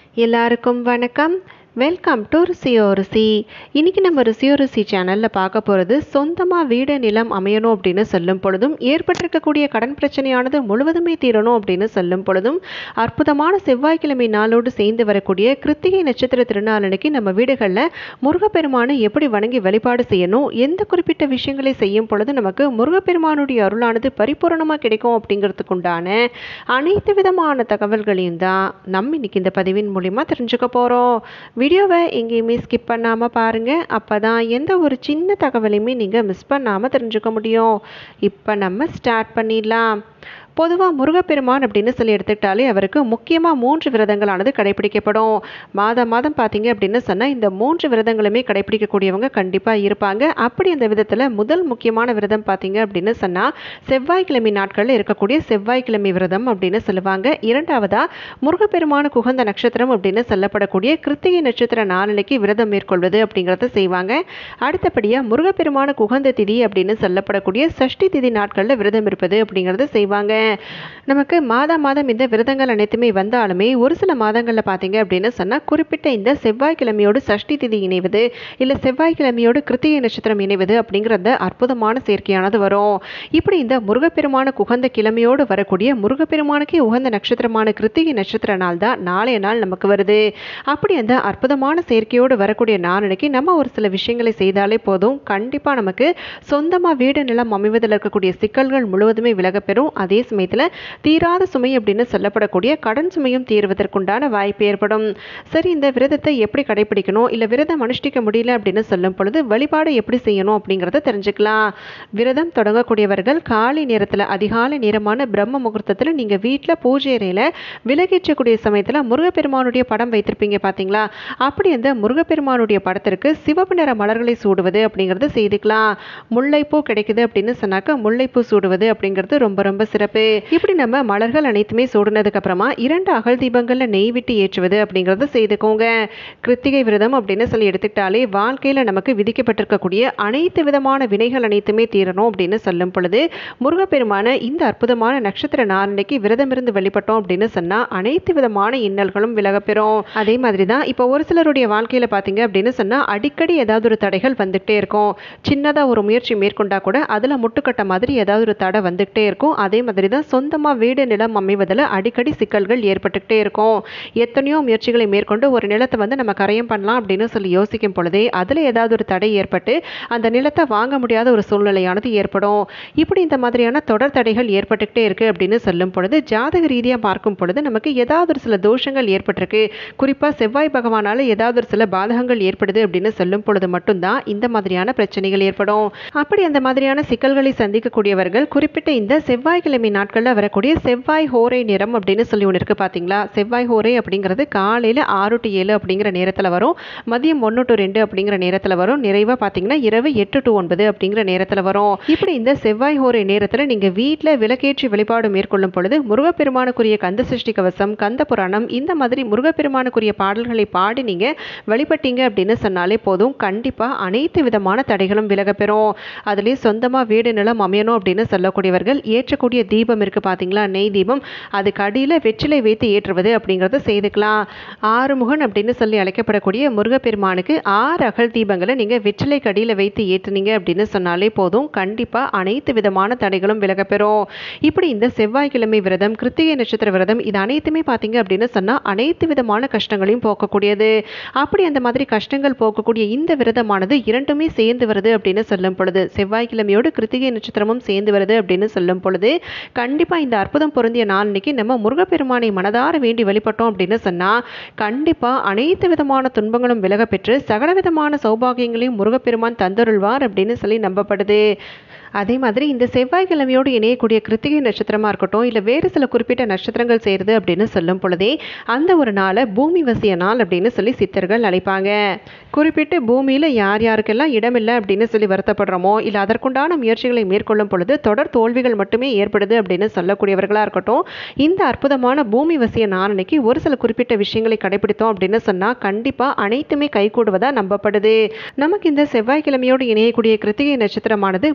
எல்லாருக்கும் வணக்கம். Welcome to ருசியோ ருசி. இன்றைக்கி நம்ம ருசியோ ருசி சேனலில் பார்க்க போகிறது, சொந்தமாக வீடு நிலம் அமையணும் அப்படின்னு சொல்லும் பொழுதும் ஏற்பட்டிருக்கக்கூடிய கடன் பிரச்சனையானது முழுவதுமே தீரணும் அப்படின்னு சொல்லும் பொழுதும் அற்புதமான செவ்வாய்க்கிழமை நாளோடு சேர்ந்து வரக்கூடிய கிருத்திகை நட்சத்திர திருநாளன்னைக்கு நம்ம வீடுகளில் முருகப்பெருமானை எப்படி வணங்கி வழிபாடு செய்யணும், எந்த குறிப்பிட்ட விஷயங்களை செய்யும் பொழுது நமக்கு முருகப்பெருமானுடைய அருளானது பரிபூரணமாக கிடைக்கும் அப்படிங்கிறதுக்கு உண்டான அனைத்து விதமான தகவல்களையும் தான் நம்ம இன்னைக்கு இந்த பதிவின் மூலிமா தெரிஞ்சுக்க போகிறோம். வீடியோவை எங்கேயுமே ஸ்கிப் பண்ணாமல் பாருங்கள். அப்போ தான் எந்த ஒரு சின்ன தகவலையுமே நீங்கள் மிஸ் பண்ணாமல் தெரிஞ்சுக்க முடியும். இப்போ நம்ம ஸ்டார்ட் பண்ணிடலாம். பொதுவாக முருகப்பெருமான் அப்படின்னு சொல்லி எடுத்துக்கிட்டாலே அவருக்கு முக்கியமாக 3 விரதங்களானது கடைபிடிக்கப்படும். மாதம் பார்த்தீங்க அப்படின்னு சொன்னால் இந்த 3 விரதங்களுமே கடைபிடிக்கக்கூடியவங்க கண்டிப்பாக இருப்பாங்க. அப்படி அந்த விதத்தில் முதல் முக்கியமான விரதம் பார்த்தீங்க அப்படின்னு சொன்னால் செவ்வாய்க்கிழமை நாட்களில் இருக்கக்கூடிய செவ்வாய்க்கிழமை விரதம் அப்படின்னு சொல்லுவாங்க. இரண்டாவதாக முருகப்பெருமானுக்கு உகந்த நட்சத்திரம் அப்படின்னு சொல்லப்படக்கூடிய கிருத்திகை நட்சத்திர நாளன்னைக்கு விரதம் மேற்கொள்வது அப்படிங்கிறத செய்வாங்க. அடுத்தபடியாக முருகப்பெருமானுக்கு உகந்த திதி அப்படின்னு சொல்லப்படக்கூடிய சஷ்டி திதி நாட்களில் விரதம் இருப்பது அப்படிங்கிறத செய்வாங்க. நமக்கு மாதம் இந்த விரதங்கள் அனைத்துமே வந்தாலுமே ஒரு சில மாதங்களில் பார்த்தீங்க அப்படின்னு சொன்னால் குறிப்பிட்ட இந்த செவ்வாய்க்கிழமையோடு சஷ்டி திதி இணைவது இல்லை செவ்வாய்க்கிழமையோடு கிருத்திகை நட்சத்திரம் இணைவது அப்படிங்கிறத அற்புதமான சேர்க்கையானது வரும். இப்படி இந்த முருகப்பெருமானுக்கு உகந்த கிழமையோடு வரக்கூடிய முருகப்பெருமானுக்கே உகந்த நட்சத்திரமான கிருத்திகை நட்சத்திர நாள் தான் நாளைய நாள் நமக்கு வருது. அப்படி அந்த அற்புதமான சேர்க்கையோடு வரக்கூடிய நாளன்னைக்கு நம்ம ஒரு சில விஷயங்களை செய்தாலே போதும், கண்டிப்பாக நமக்கு சொந்தமாக வீடு நிலம் அமைவதில் இருக்கக்கூடிய சிக்கல்கள் முழுவதுமே விலகப்பெறும். அதே சமயத்தில் தீராத சுமை அப்படின்னு சொல்லப்படக்கூடிய கடன் சுமையும் தீர்வதற்குண்டான வாய்ப்பு ஏற்படும். சரி, இந்த விரதத்தை எப்படி கடைபிடிக்கணும், இல்லை விரதம் அனுஷ்டிக்க முடியல அப்படின்னு சொல்லும் பொழுது வழிபாடு எப்படி செய்யணும் அப்படிங்கிறத தெரிஞ்சுக்கலாம். விரதம் தொடங்கக்கூடியவர்கள் காலை நேரத்தில் அதிகாலை நேரமான பிரம்ம முகூர்த்தத்தில் நீங்கள் வீட்டில் பூஜை அறையில் விலகேற்றக்கூடிய சமயத்தில் முருகப்பெருமானுடைய படம் வைத்திருப்பீங்க பார்த்தீங்களா, அப்படி அந்த முருகப்பெருமானுடைய படத்திற்கு சிவப்பு நிற மலர்களை சூடுவது அப்படிங்கிறது செய்துக்கலாம். முல்லைப்பூ கிடைக்குது அப்படின்னு சொன்னாக்க முல்லைப்பூ சூடுவது அப்படிங்கிறது ரொம்ப சிறப்பு. இப்படி நம்ம மலர்கள் அனைத்துமே சூடுனதுக்கு அப்புறமா 2 அகல் தீபங்கள்ல நெய் விட்டு ஏற்றுவது அப்படிங்கறத செய்துக்கோங்க. கிருத்திகை விரதம் அப்படின்னு சொல்லி எடுத்துக்கிட்டாலே வாழ்க்கையில நமக்கு விதிக்கப்பட்டிருக்கக்கூடிய அனைத்து விதமான வினைகள் அனைத்துமே தீரணும் அப்படின்னு சொல்லும் பொழுது முருகப்பெருமான இந்த அற்புதமான நட்சத்திர நாளன்னைக்கு விரதம் இருந்து வழிபட்டோம் அப்படின்னு சொன்னா அனைத்து விதமான இன்னல்களும் விலகப்பெறும். அதே மாதிரி தான் இப்போ ஒரு சிலருடைய வாழ்க்கையில பாத்தீங்க அப்படின்னு சொன்னா அடிக்கடி ஏதாவது ஒரு தடைகள் வந்துகிட்டே இருக்கும். சின்னதா ஒரு முயற்சி மேற்கொண்டா கூட அதுல முட்டுக்கட்ட மாதிரி ஏதாவது ஒரு தடை வந்துகிட்டே இருக்கும். அதே மாதிரி தான் சொந்தமாக வீடு நிலம் அமைவதில் அடிக்கடி சிக்கல்கள் ஏற்பட்டுக்கிட்டே இருக்கும். எத்தனையோ முயற்சிகளை மேற்கொண்டு ஒரு நிலத்தை நம்ம கரையம் பண்ணலாம் அப்படின்னு சொல்லி யோசிக்கும் பொழுதே அதில் ஏதாவது ஒரு தடை ஏற்பட்டு அந்த நிலத்தை வாங்க முடியாத ஒரு சூழ்நிலையானது ஏற்படும். இப்படி இந்த மாதிரியான தொடர் தடைகள் ஏற்பட்டுக்கிட்டே இருக்கு அப்படின்னு சொல்லும் பொழுது ஜாதக ரீதியாக பார்க்கும் பொழுது நமக்கு ஏதாவது ஒரு சில தோஷங்கள் ஏற்பட்டிருக்கு, குறிப்பாக செவ்வாய் பகவானால் ஏதாவது ஒரு சில பாதகங்கள் ஏற்படுது அப்படின்னு சொல்லும் பொழுது மட்டும்தான் இந்த மாதிரியான பிரச்சனைகள் ஏற்படும். அப்படி அந்த மாதிரியான சிக்கல்களை சந்திக்கக்கூடியவர்கள் குறிப்பிட்ட இந்த செவ்வாய்க்கிழமை நாட்களில் வரக்கூடிய செவ்வாய் ஹோரை நேரம் அப்படின்னு சொல்லி ஒன்று இருக்குது பார்த்தீங்களா. செவ்வாய் ஹோரை அப்படிங்கிறது காலையில் 6 to 7 அப்படிங்கிற நேரத்தில் வரும், மதியம் 1 to 2 அப்படிங்கிற நேரத்தில் வரும், நிறைவாக பார்த்தீங்கன்னா இரவு 8 to 9 அப்படிங்கிற நேரத்தில் வரும். இப்படி இந்த செவ்வாய் ஹோரை நேரத்தில் நீங்கள் வீட்டில் விளக்கேற்றி வழிபாடு மேற்கொள்ளும் பொழுது முருகப்பெருமானுக்குரிய கந்த சஷ்டி கவசம், கந்த புராணம், இந்த மாதிரி முருகப்பெருமானுக்குரிய பாடல்களை பாடி நீங்கள் வழிபட்டீங்க அப்படின்னு சொன்னாலே போதும், கண்டிப்பாக அனைத்து விதமான தடைகளும் விலகப்பெறும். அதுலேயே சொந்தமாக வீடு நிலம் அமையணும் அப்படின்னு சொல்லக்கூடியவர்கள் ஏற்றக்கூடிய தீபம் இருக்குது பார்த்தீங்களா, நெய் தீபம், அதுக்கு அடியில் வெற்றிலை வைத்து ஏற்றுவது அப்படிங்கிறத செய்துக்கலாம். ஆறுமுகன் அப்படின்னு சொல்லி அழைக்கப்படக்கூடிய முருகப்பெருமானுக்கு 6 அகல் தீபங்களை நீங்கள் வெற்றிலை கடியில் வைத்து ஏற்றுனீங்க அப்படின்னு சொன்னாலே போதும், கண்டிப்பாக அனைத்து விதமான தடைகளும் விலகப்பெறும். இப்படி இந்த செவ்வாய்க்கிழமை விரதம், கிருத்திகை நட்சத்திர விரதம், இது அனைத்துமே பார்த்தீங்க அப்படின்னு சொன்னால் அனைத்து விதமான கஷ்டங்களையும் போக்கக்கூடியது. அப்படி அந்த மாதிரி கஷ்டங்கள் போக்கக்கூடிய இந்த விரதமானது இரண்டுமே சேர்ந்து வருது அப்படின்னு சொல்லும் பொழுது, செவ்வாய்க்கிழமையோடு கிருத்திகை நட்சத்திரமும் சேர்ந்து வருது அப்படின்னு சொல்லும் பொழுது கண்டிப்பாக இந்த அற்புதம் பொருந்திய நாள் இன்னைக்கு நம்ம முருகப்பெருமானை மனதார வேண்டி வழிபட்டோம் அப்படின்னு சொன்னால் கண்டிப்பாக அனைத்து விதமான துன்பங்களும் விலக பெற்று சகல விதமான சௌபாகியங்களையும் முருகப்பெருமான் தந்தருள்வார் அப்படின்னு சொல்லி நம்பப்படுது. அதே மாதிரி இந்த செவ்வாய்க்கிழமையோடு இணையக்கூடிய கிருத்திகை நட்சத்திரமாக இருக்கட்டும், இல்லை வேறு சில குறிப்பிட்ட நட்சத்திரங்கள் சேருது அப்படின்னு சொல்லும் பொழுதே அந்த ஒரு நாளை பூமி வசிய நாள் அப்படின்னு சொல்லி சித்தர்கள் அழைப்பாங்க. குறிப்பிட்டு பூமியில் யார் யாருக்கெல்லாம் இடமில்லை அப்படின்னு சொல்லி வருத்தப்படுறோமோ, இல்லை அதற்குண்டான முயற்சிகளை மேற்கொள்ளும் பொழுது தொடர் தோல்விகள் மட்டுமே ஏற்படுது அப்படின்னு சொல்லக்கூடியவர்களாக இருக்கட்டும், இந்த அற்புதமான பூமி வசிய நாளன்னைக்கு ஒரு சில குறிப்பிட்ட விஷயங்களை கடைபிடித்தோம் அப்படின்னு சொன்னால் கண்டிப்பாக அனைத்துமே கைகூடுவதாக நம்பப்படுது. நமக்கு இந்த செவ்வாய்க்கிழமையோடு இணையக்கூடிய கிருத்திகை நட்சத்திரமானது மாலை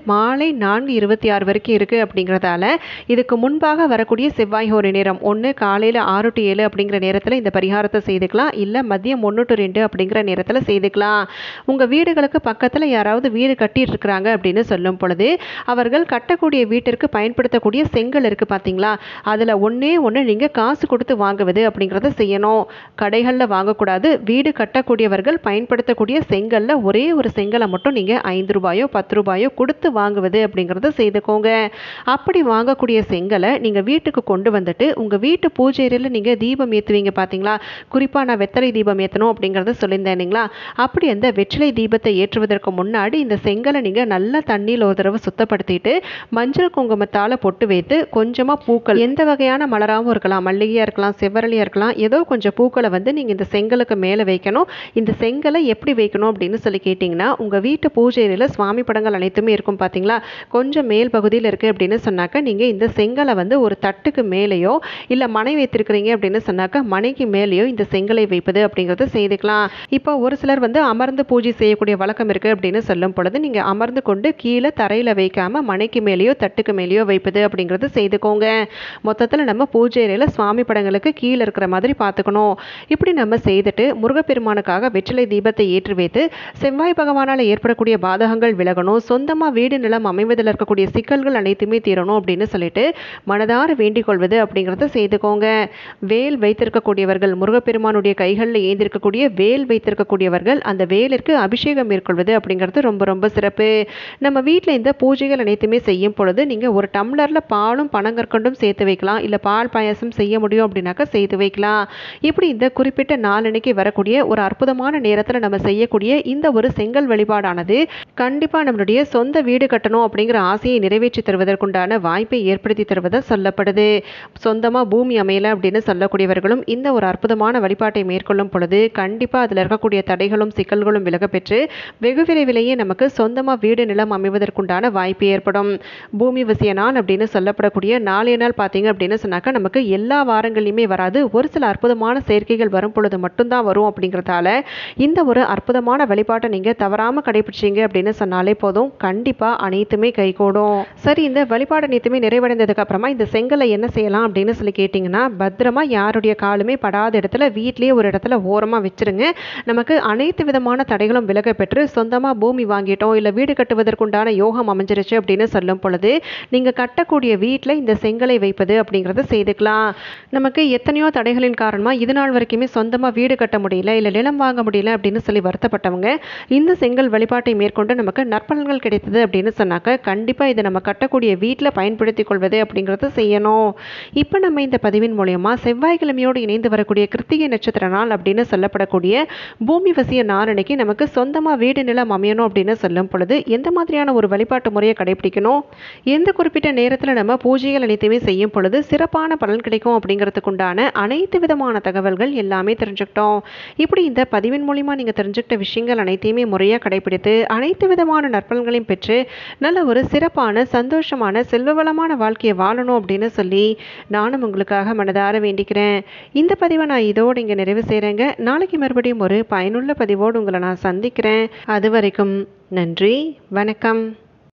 மாலை 4:26 வரைக்கும் இருக்குது அப்படிங்கிறதால இதுக்கு முன்பாக வரக்கூடிய செவ்வாய் ஹோரை நேரம் ஒன்று காலையில் 6 to 7 அப்படிங்கிற நேரத்தில் இந்த பரிகாரத்தை செய்துக்கலாம், இல்லை மதியம் 1 to 2 அப்படிங்கிற நேரத்தில் செய்துக்கலாம். உங்கள் வீடுகளுக்கு பக்கத்தில் யாராவது வீடு கட்டிட்டு இருக்கிறாங்க அப்படின்னு சொல்லும் பொழுது அவர்கள் கட்டக்கூடிய வீட்டிற்கு பயன்படுத்தக்கூடிய செங்கல் இருக்குது பார்த்தீங்களா, அதில் ஒன்றே ஒன்று நீங்கள் காசு கொடுத்து வாங்குவது அப்படிங்கிறத செய்யணும். கடைகளில் வாங்கக்கூடாது. வீடு கட்டக்கூடியவர்கள் பயன்படுத்தக்கூடிய செங்கல்ல ஒரே ஒரு செங்கலை மட்டும் நீங்கள் 5 ரூபாயோ 10 ரூபாயோ கொடுத்து வாங்குவது அப்படிங்கிறத செய்துக்கோங்க. அப்படி வாங்கக்கூடிய செங்கலை நீங்கள் வீட்டுக்கு கொண்டு வந்துட்டு உங்கள் வீட்டு பூஜையில் நீங்கள் தீபம் ஏற்றுவீங்க பார்த்தீங்களா, குறிப்பாக நான் வெத்தலை தீபம் ஏற்றணும் அப்படிங்கிறத சொல்லியிருந்தேன் இல்லைங்களா, அப்படி அந்த வெற்றிலை தீபத்தை ஏற்றுவதற்கு முன்னாடி இந்த செங்கலை நீங்கள் நல்லா தண்ணியில் ஒரு தடவை சுத்தப்படுத்திட்டு மஞ்சள் குங்குமத்தால் பொட்டு வைத்து கொஞ்சமாக பூக்கள் எந்த வகையான மலராகவும் இருக்கலாம், மல்லிகையாக இருக்கலாம், செவ்வரளியாக இருக்கலாம், ஏதோ கொஞ்சம் பூக்களை வந்து நீங்கள் இந்த செங்கலுக்கு மேலே வைக்கணும். இந்த செங்கலை எப்படி வைக்கணும் அப்படின்னு சொல்லி கேட்டிங்கன்னா, உங்கள் வீட்டு பூஜையில் சுவாமி படங்கள் அனைத்துமே இருக்கும் பார்த்தீங்களா, கொஞ்சம் மேல் பகுதியில் இருக்குது அப்படின்னு சொன்னாக்க நீங்கள் இந்த செங்கலை வந்து ஒரு தட்டுக்கு மேலேயோ இல்லை மனை வைத்திருக்கிறீங்க அப்படின்னு சொன்னாக்க மனைக்கு மேலேயோ இந்த செங்கலை வைப்பது அப்படிங்கிறத செய்துக்கலாம். இப்போ ஒரு சிலர் வந்து அமர்ந்து பூஜை செய்யக்கூடிய வழக்கம் இருக்குது அப்படின்னு சொல்லும் பொழுது நீங்கள் அமர்ந்து கொண்டு கீழே தரையில் வைக்காம மனைக்கு மேலேயோ தட்டுக்கு மேலேயோ வைப்பது அப்படிங்கிறது செய்துக்கோங்க. மொத்தத்தில் நம்ம பூஜையில் சுவாமி படங்களுக்கு கீழே இருக்கிற மாதிரி பார்த்துக்கணும். இப்படி நம்ம செய்துட்டு முருகப்பெருமானுக்காக வெற்றிலை தீபத்தை ஏற்றி வைத்து செவ்வாய் பகவானால் ஏற்படக்கூடிய பாதகங்கள் விலகணும், சொந்தமாக வீடு நிலம் அமைவதில் இருக்கக்கூடிய சிக்கல்கள் அனைத்துமே தீரணும் அப்படின்னு சொல்லிட்டு மனதார வேண்டிக் கொள்வது அப்படிங்கிறத செய்துக்கோங்க. வேல் வைத்திருக்கக்கூடியவர்கள், முருகப்பெருமானுடைய கைகளில் ஏந்திருக்கக்கூடிய வேல் வைத்திருக்கக்கூடியவர்கள் அந்த வேலிற்கு அபிஷேகம் மேற்கொள்வது அப்படிங்கிறது ரொம்ப ரொம்ப சிறப்பு. நம்ம வீட்டில் இந்த பூஜைகள் அனைத்துமே செய்யும் பொழுது நீங்கள் ஒரு டம்ளரில் பாலும் பனங்கற்கண்டும் சேர்த்து வைக்கலாம், இல்லை பால் பாயாசம் செய்ய முடியும் அப்படின்னாக்கா செய்து வைக்கலாம். இப்படி இந்த குறிப்பிட்ட நாளன்னைக்கு வரக்கூடிய ஒரு அற்புதமான நேரத்தில் நம்ம செய்யக்கூடிய இந்த ஒரு செங்கல் வழிபாடானது கண்டிப்பாக நம்மளுடைய சொந்த வீடு கட்டணும் அப்படிங்கிற ஆசையை நிறைவேற்றி தருவதற்குண்டான வாய்ப்பை ஏற்படுத்தி தருவதாக சொல்லப்படுது. சொந்தமாக பூமி அமையலை அப்படின்னு சொல்லக்கூடியவர்களும் இந்த ஒரு அற்புதமான வழிபாட்டை மேற்கொள்ளும் பொழுது கண்டிப்பாக அதில் இருக்கக்கூடிய தடைகளும் சிக்கல்களும் விலகப்பெற்று வெகு விரைவிலேயே நமக்கு சொந்தமாக வீடு நிலம் அமைவதற்குண்டான வாய்ப்பு ஏற்படும். பூமி வசிய நாள் அப்படின்னு சொல்லப்படக்கூடிய நாளைய நாள் பார்த்தீங்க அப்படின்னு சொன்னாக்கா நமக்கு எல்லா வாரங்களையுமே வராது, ஒரு சில அற்புதமான செயற்கைகள் வரும் பொழுது மட்டும்தான் வரும். அப்படிங்கிறதால இந்த ஒரு அற்புதமான வழிபாட்டை நீங்கள் தவறாமல் கடைபிடிச்சிங்க அப்படின்னு சொன்னாலே போதும், கண்டிப்பாக அனைத்துமே கைகூடும். சரி, இந்த வழிபாடு அனைத்துமே நிறைவடைந்ததுக்கு அப்புறமா இந்த செங்கலை என்ன செய்யலாம் அப்படின்னு சொல்லி கேட்டிங்கன்னா, பத்திரமா யாருடைய காலுமே படாத இடத்துல வீட்லேயே ஒரு இடத்துல ஓரமாக வச்சிருங்க. நமக்கு அனைத்து விதமான தடைகளும் விலக பெற்று சொந்தமாக பூமி வாங்கிட்டோம் இல்லை வீடு கட்டுவதற்குண்டான யோகம் அமைஞ்சிருச்சு அப்படின்னு சொல்லும் பொழுது நீங்கள் கட்டக்கூடிய வீட்டில் இந்த செங்கலை வைப்பது அப்படிங்கிறத செய்துக்கலாம். நமக்கு எத்தனையோ தடைகளின் காரணமாக இது நாள் வரைக்குமே சொந்தமாக வீடு கட்ட முடியல இல்லை நிலம் வாங்க முடியல அப்படின்னு சொல்லி வருத்தப்பட்டவங்க இந்த செங்கல் வழிபாட்டை மேற்கொண்டு நமக்கு நற்பலன்கள் கிடைத்தது அப்படின்னு சொன்னாக்க கண்டிப்பாக இதை நம்ம கட்டக்கூடிய வீட்டில் பயன்படுத்தி கொள்வது அப்படிங்கிறத செய்யணும். இப்போ நம்ம இந்த பதிவின் மூலயமா செவ்வாய்க்கிழமையோடு இணைந்து வரக்கூடிய கிருத்திகை நட்சத்திர நாள் அப்படின்னு சொல்லப்படக்கூடிய பூமி வசிய நாளன்னைக்கு நமக்கு சொந்தமாக வீடு நிலம் அமையணும் அப்படின்னு சொல்லும் பொழுது எந்த மாதிரியான ஒரு வழிபாட்டு முறையை கடைபிடிக்கணும், எந்த குறிப்பிட்ட நேரத்தில் நம்ம பூஜைகள் அனைத்துமே செய்யும் பொழுது சிறப்பான பலன் கிடைக்கும் அப்படிங்கிறதுக்குண்டான அனைத்து விதமான தகவல்கள் எல்லாமே தெரிஞ்சுக்கிட்டோம். இப்படி இந்த பதிவின் மூலிமா நீங்கள் தெரிஞ்சுக்கிட்ட விஷயங்கள் அனைத்தையுமே முறையாக கடைபிடித்து அனைத்து விதமான நற்பலன்களையும் பெற்று நல்ல ஒரு சிறப்பான சந்தோஷமான செல்வவளமான வாழ்க்கையை வாழணும் அப்படின்னு சொல்லி நானும் உங்களுக்காக மனதார வேண்டிக்கிறேன். இந்த பதிவை நான் இதோடு இங்கே நிறைவு செய்கிறேங்க. நாளைக்கு மறுபடியும் ஒரு பயனுள்ள பதிவோடு உங்களை நான் சந்திக்கிறேன். அது வரைக்கும் நன்றி, வணக்கம்.